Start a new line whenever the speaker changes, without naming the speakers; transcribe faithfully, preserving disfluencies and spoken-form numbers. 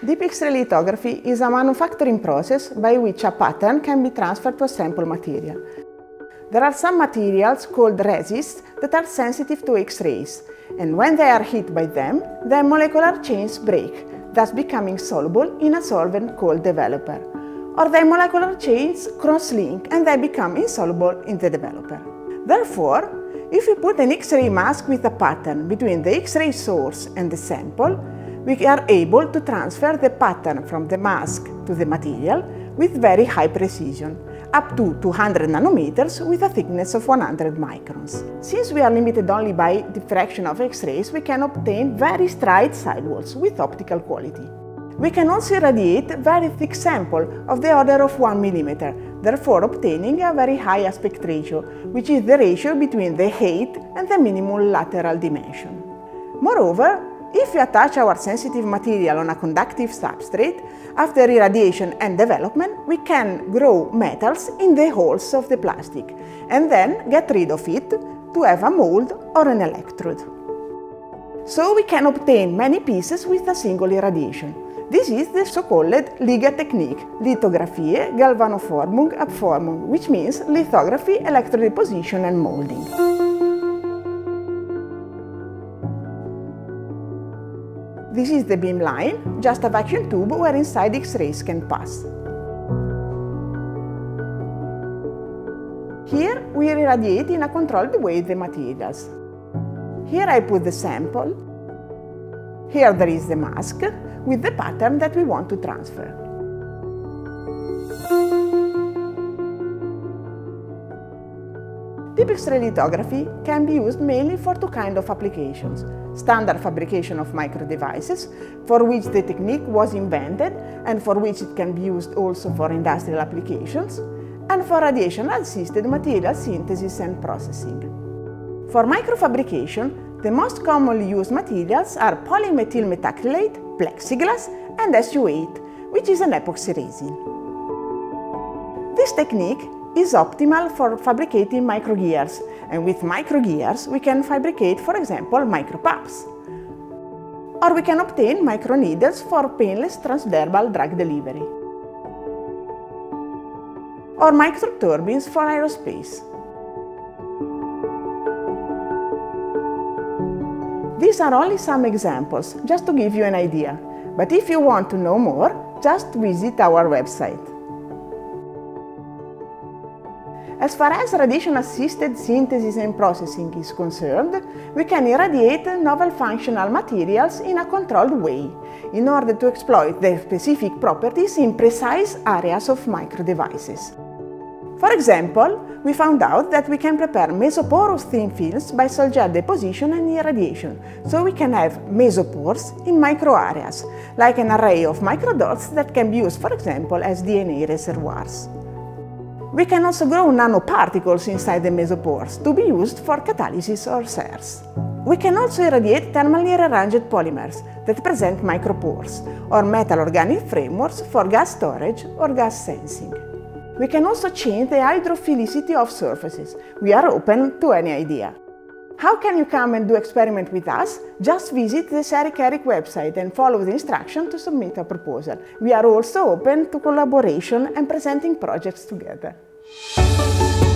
Deep X-ray lithography is a manufacturing process by which a pattern can be transferred to a sample material. There are some materials called resists that are sensitive to X-rays, and when they are hit by them, their molecular chains break, thus becoming soluble in a solvent called developer. Or their molecular chains cross-link and they become insoluble in the developer. Therefore, if we put an X-ray mask with a pattern between the X-ray source and the sample, we are able to transfer the pattern from the mask to the material with very high precision, up to two hundred nanometers with a thickness of one hundred microns. Since we are limited only by diffraction of X-rays, we can obtain very straight sidewalls with optical quality. We can also irradiate a very thick sample of the order of one millimeter, therefore obtaining a very high aspect ratio, which is the ratio between the height and the minimum lateral dimension. Moreover, if we attach our sensitive material on a conductive substrate, after irradiation and development, we can grow metals in the holes of the plastic and then get rid of it to have a mold or an electrode. So we can obtain many pieces with a single irradiation. This is the so-called Liga technique, Lithografie, Galvanoformung, Abformung, which means lithography, electrodeposition and molding. This is the beam line, just a vacuum tube where inside X-rays can pass. Here we irradiate in a controlled way the materials. Here I put the sample. Here there is the mask with the pattern that we want to transfer. Deep X-ray lithography can be used mainly for two kinds of applications: standard fabrication of micro devices, for which the technique was invented and for which it can be used also for industrial applications, and for radiation-assisted material synthesis and processing. For microfabrication, the most commonly used materials are polymethyl methacrylate, plexiglass, and S U eight, which is an epoxy resin. This technique is optimal for fabricating microgears, and with microgears we can fabricate, for example, micropups. Or we can obtain microneedles for painless transdermal drug delivery. Or microturbines for aerospace. These are only some examples, just to give you an idea. But if you want to know more, just visit our website. As far as radiation-assisted synthesis and processing is concerned, we can irradiate novel functional materials in a controlled way, in order to exploit their specific properties in precise areas of microdevices. For example, we found out that we can prepare mesoporous thin films by sol gel deposition and irradiation, so we can have mesopores in micro areas, like an array of microdots that can be used, for example, as D N A reservoirs. We can also grow nanoparticles inside the mesopores to be used for catalysis or S E R S. We can also irradiate thermally rearranged polymers that present micropores, or metal organic frameworks for gas storage or gas sensing. We can also change the hydrophilicity of surfaces. We are open to any idea. How can you come and do experiment with us? Just visit the Seric Eric website and follow the instruction to submit a proposal. We are also open to collaboration and presenting projects together.